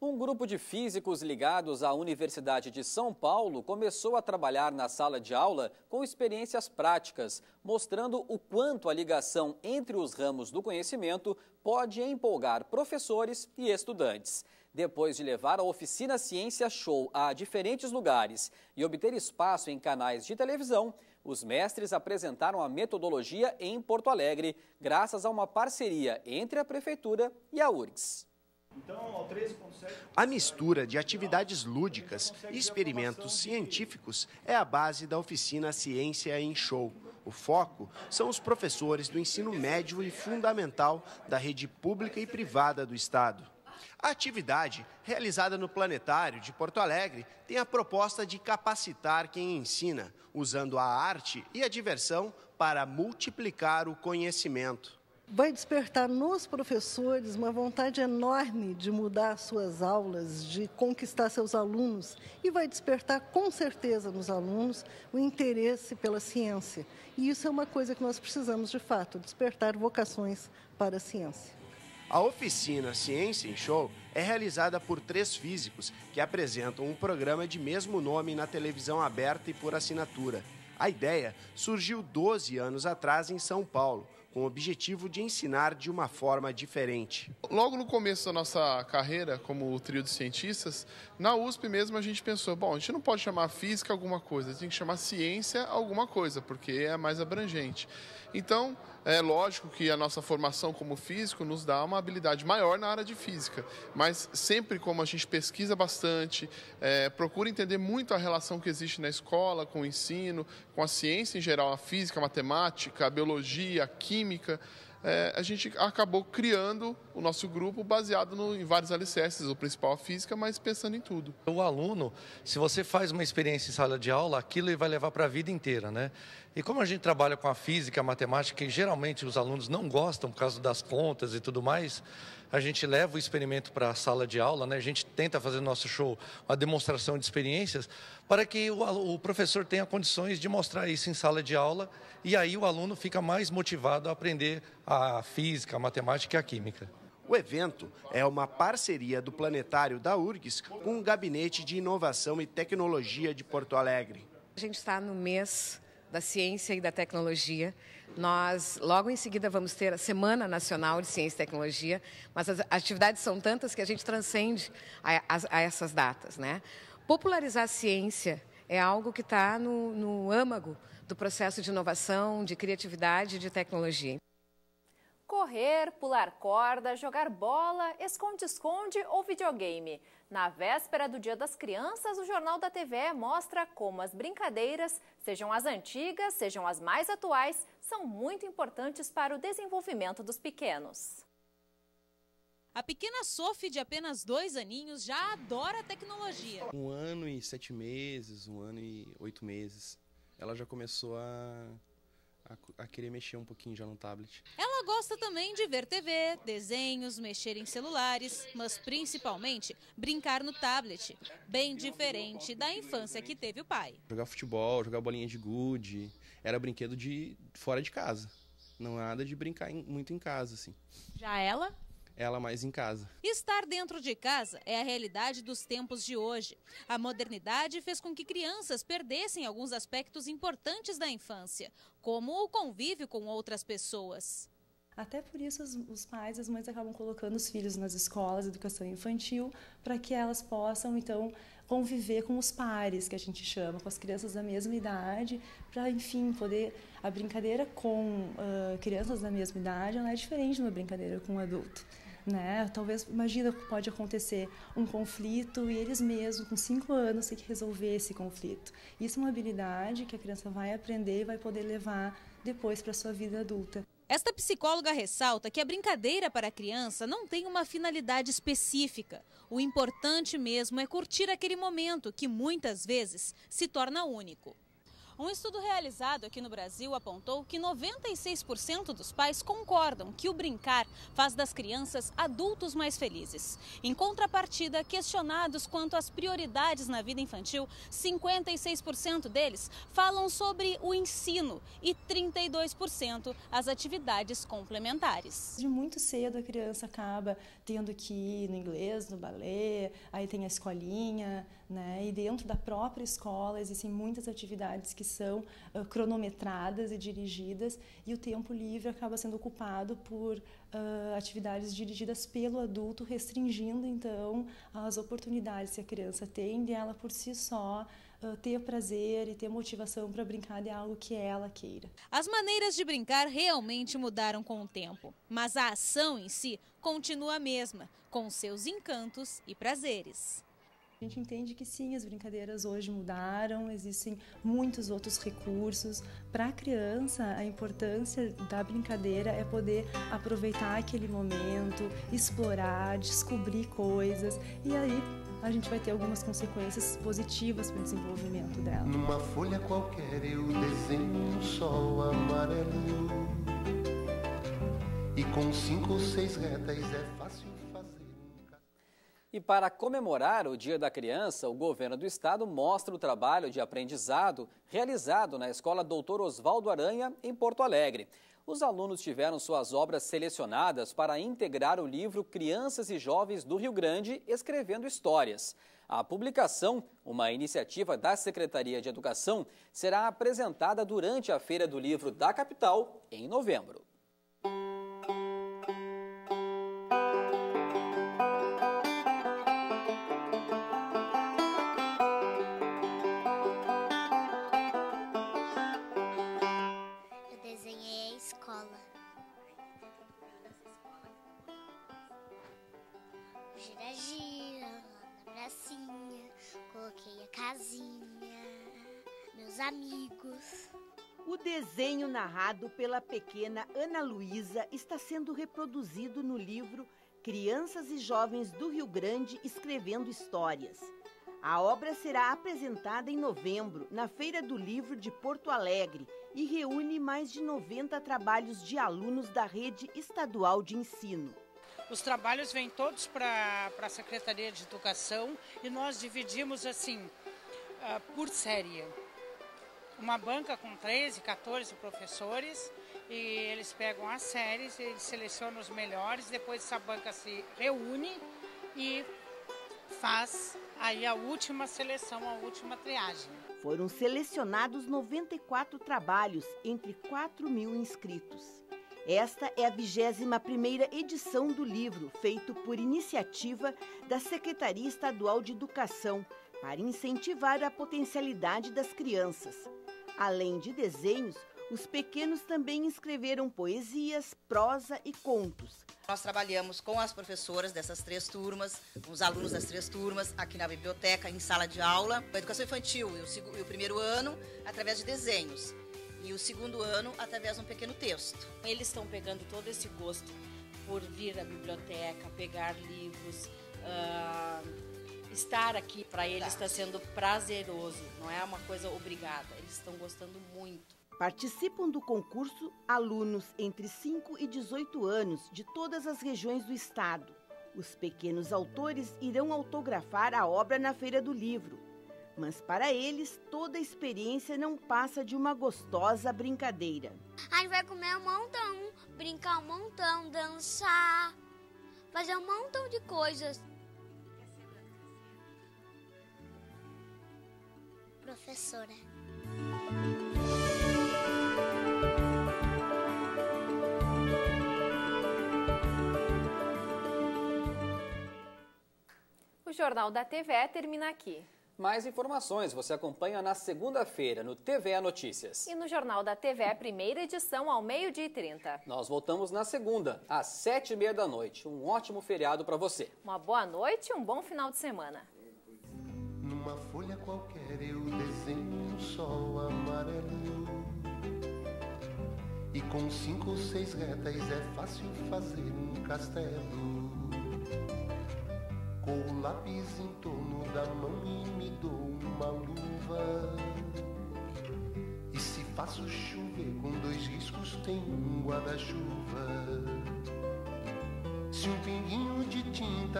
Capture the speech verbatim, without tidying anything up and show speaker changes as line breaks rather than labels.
Um grupo de físicos ligados à Universidade de São Paulo começou a trabalhar na sala de aula com experiências práticas, mostrando o quanto a ligação entre os ramos do conhecimento pode empolgar professores e estudantes. Depois de levar a oficina Ciência Show a diferentes lugares e obter espaço em canais de televisão, os mestres apresentaram a metodologia em Porto Alegre, graças a uma parceria entre a Prefeitura e a U R G S.
A mistura de atividades lúdicas e experimentos científicos é a base da oficina Ciência em Show. O foco são os professores do ensino médio e fundamental da rede pública e privada do Estado. A atividade, realizada no Planetário de Porto Alegre, tem a proposta de capacitar quem ensina, usando a arte e a diversão para multiplicar o conhecimento.
Vai despertar nos professores uma vontade enorme de mudar suas aulas, de conquistar seus alunos, e vai despertar com certeza nos alunos o interesse pela ciência. E isso é uma coisa que nós precisamos de fato, despertar vocações para a ciência.
A oficina Ciência em Show é realizada por três físicos que apresentam um programa de mesmo nome na televisão aberta e por assinatura. A ideia surgiu doze anos atrás em São Paulo, com o objetivo de ensinar de uma forma diferente.
Logo no começo da nossa carreira como trio de cientistas, na U S P mesmo a gente pensou, bom, a gente não pode chamar física alguma coisa, tem que chamar ciência alguma coisa, porque é mais abrangente. Então, é lógico que a nossa formação como físico nos dá uma habilidade maior na área de física, mas sempre como a gente pesquisa bastante, é, procura entender muito a relação que existe na escola, com o ensino, com a ciência em geral, a física, a matemática, a biologia, a química, é, a gente acabou criando o nosso grupo baseado no, em vários alicerces, o principal a física, mas pensando em tudo.
O aluno, se você faz uma experiência em sala de aula, aquilo ele vai levar para a vida inteira, né? E como a gente trabalha com a física, a matemática, que geralmente os alunos não gostam por causa das contas e tudo mais, a gente leva o experimento para a sala de aula, né? A gente tenta fazer no nosso show uma demonstração de experiências para que o, o professor tenha condições de mostrar isso em sala de aula e aí o aluno fica mais motivado a aprender a física, a matemática e a química.
O evento é uma parceria do Planetário da U R G S com o Gabinete de Inovação e Tecnologia de Porto Alegre.
A gente está no mês da ciência e da tecnologia. Nós, logo em seguida, vamos ter a Semana Nacional de Ciência e Tecnologia, mas as atividades são tantas que a gente transcende a, a, a essas datas, né? Popularizar a ciência é algo que está no, no âmago do processo de inovação, de criatividade e de tecnologia.
Correr, pular corda, jogar bola, esconde-esconde ou videogame. Na véspera do Dia das Crianças, o Jornal da T V E mostra como as brincadeiras, sejam as antigas, sejam as mais atuais, são muito importantes para o desenvolvimento dos pequenos.
A pequena Sophie, de apenas dois aninhos, já adora a tecnologia.
Um ano e sete meses, um ano e oito meses, ela já começou a... a querer mexer um pouquinho já no tablet.
Ela gosta também de ver T V, desenhos, mexer em celulares, mas principalmente brincar no tablet, bem diferente da infância que teve o pai.
Jogar futebol, jogar bolinha de gude, era brinquedo de fora de casa, não nada de brincar em, muito em casa, assim.
Já ela?
Ela mais em casa.
Estar dentro de casa é a realidade dos tempos de hoje. A modernidade fez com que crianças perdessem alguns aspectos importantes da infância, como o convívio com outras pessoas.
Até por isso os, os pais e as mães acabam colocando os filhos nas escolas de educação infantil para que elas possam, então, conviver com os pares, que a gente chama, com as crianças da mesma idade, para, enfim, poder... A brincadeira com uh, crianças da mesma idade ela é diferente de uma brincadeira com um adulto. Né? Talvez, imagina que pode acontecer um conflito e eles mesmos, com cinco anos, têm que resolver esse conflito. Isso é uma habilidade que a criança vai aprender e vai poder levar depois para a sua vida adulta.
Esta psicóloga ressalta que a brincadeira para a criança não tem uma finalidade específica. O importante mesmo é curtir aquele momento que muitas vezes se torna único. Um estudo realizado aqui no Brasil apontou que noventa e seis por cento dos pais concordam que o brincar faz das crianças adultos mais felizes. Em contrapartida, questionados quanto às prioridades na vida infantil, cinquenta e seis por cento deles falam sobre o ensino e trinta e dois por cento as atividades complementares.
De muito cedo a criança acaba tendo que ir no inglês, no balé, aí tem a escolinha, né? E dentro da própria escola existem muitas atividades que são uh, cronometradas e dirigidas, e o tempo livre acaba sendo ocupado por uh, atividades dirigidas pelo adulto, restringindo então as oportunidades que a criança tem de ela por si só uh, ter prazer e ter motivação para brincar de algo que ela queira.
As maneiras de brincar realmente mudaram com o tempo, mas a ação em si continua a mesma, com seus encantos e prazeres.
A gente entende que sim, as brincadeiras hoje mudaram, existem muitos outros recursos. Para a criança, a importância da brincadeira é poder aproveitar aquele momento, explorar, descobrir coisas, e aí a gente vai ter algumas consequências positivas para o desenvolvimento dela.
Numa folha qualquer eu desenho um sol amarelo, e com cinco ou seis retas é fácil.
E para comemorar o Dia da Criança, o governo do estado mostra o trabalho de aprendizado realizado na Escola doutor Oswaldo Aranha, em Porto Alegre. Os alunos tiveram suas obras selecionadas para integrar o livro Crianças e Jovens do Rio Grande, Escrevendo Histórias. A publicação, uma iniciativa da Secretaria de Educação, será apresentada durante a Feira do Livro da capital, em novembro.
Coloquei a casinha, meus amigos.
O desenho narrado pela pequena Ana Luísa está sendo reproduzido no livro Crianças e Jovens do Rio Grande Escrevendo Histórias. A obra será apresentada em novembro, na Feira do Livro de Porto Alegre, e reúne mais de noventa trabalhos de alunos da rede estadual de ensino.
Os trabalhos vêm todos para a Secretaria de Educação e nós dividimos assim, uh, por série. Uma banca com treze, quatorze professores, e eles pegam as séries, eles selecionam os melhores, depois essa banca se reúne e faz aí a última seleção, a última triagem.
Foram selecionados noventa e quatro trabalhos entre quatro mil inscritos. Esta é a vigésima primeira edição do livro, feito por iniciativa da Secretaria Estadual de Educação, para incentivar a potencialidade das crianças. Além de desenhos, os pequenos também escreveram poesias, prosa e contos.
Nós trabalhamos com as professoras dessas três turmas, com os alunos das três turmas, aqui na biblioteca, em sala de aula, a educação infantil e o, e o primeiro ano, através de desenhos. E o segundo ano, através de um pequeno texto.
Eles estão pegando todo esse gosto por vir à biblioteca, pegar livros, uh, estar aqui para eles está sendo prazeroso, não é uma coisa obrigada, eles estão gostando muito.
Participam do concurso alunos entre cinco e dezoito anos de todas as regiões do estado. Os pequenos autores irão autografar a obra na Feira do Livro. Mas para eles, toda a experiência não passa de uma gostosa brincadeira.
A gente vai comer um montão, brincar um montão, dançar, fazer um montão de coisas. Professora.
O Jornal da T V E termina aqui.
Mais informações você acompanha na segunda-feira no T V E Notícias.
E no Jornal da T V E, primeira edição, ao meio-dia e trinta.
Nós voltamos na segunda, às sete e meia da noite. Um ótimo feriado para você.
Uma boa noite e um bom final de semana.
Numa folha qualquer eu desenho um sol amarelo, e com cinco ou seis retas é fácil fazer um castelo. Com o lápis em torno da mão e me dou uma luva, faço chover, com dois riscos tem um guarda-chuva. Se um pinguinho de tinta